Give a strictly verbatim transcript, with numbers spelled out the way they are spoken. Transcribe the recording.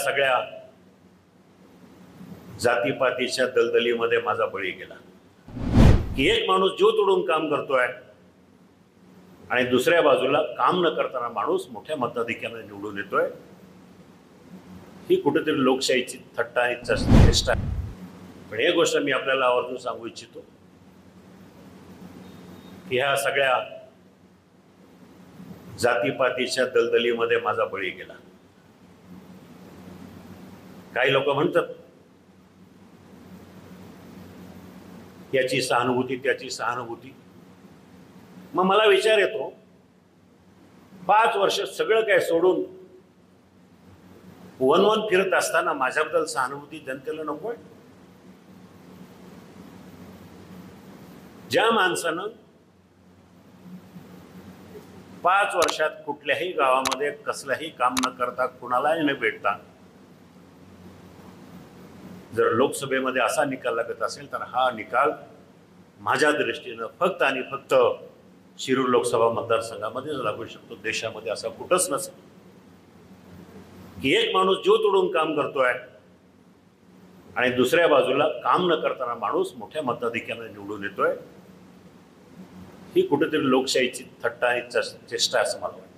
सगळ्या जातीपातीच्या दलदलीमध्ये माझा बळी गेला की एक माणूस जीव तोडून काम करतोय आणि दुसऱ्या बाजूला काम न करताना माणूस मोठ्या मताधिक्याने निवडून येतोय। ही कुठेतरी लोकशाहीची थट्टा आणि चेष्टा आहे। पण एक गोष्ट मी आपल्याला आवर्जून सांगू इच्छितो की ह्या सगळ्या जातीपातीच्या दलदलीमध्ये माझा बळी गेला। काही लोक म्हणतात याची सहानुभूती त्याची सहानुभूती। मग मला विचार येतो, पाच वर्ष सगळं काय सोडून वन वन फिरत असताना माझ्याबद्दल सहानुभूती जनतेला नकोय? ज्या माणसानं पाच वर्षात कुठल्याही गावामध्ये कसलंही काम न करता कुणालाही न भेटता जर लोकसभेमध्ये असा निकाल लागत असेल तर हा निकाल माझ्या दृष्टीनं फक्त आणि फक्त शिरूर लोकसभा मतदारसंघामध्येच लागू शकतो। देशामध्ये असा कुठंच नसेल की एक माणूस जीव तोडून काम करतोय आणि दुसऱ्या बाजूला काम न करताना माणूस मोठ्या मताधिक्याने निवडून येतोय। ही कुठेतरी लोकशाहीची थट्टा आणि चेष्टा असं मला वाटतं।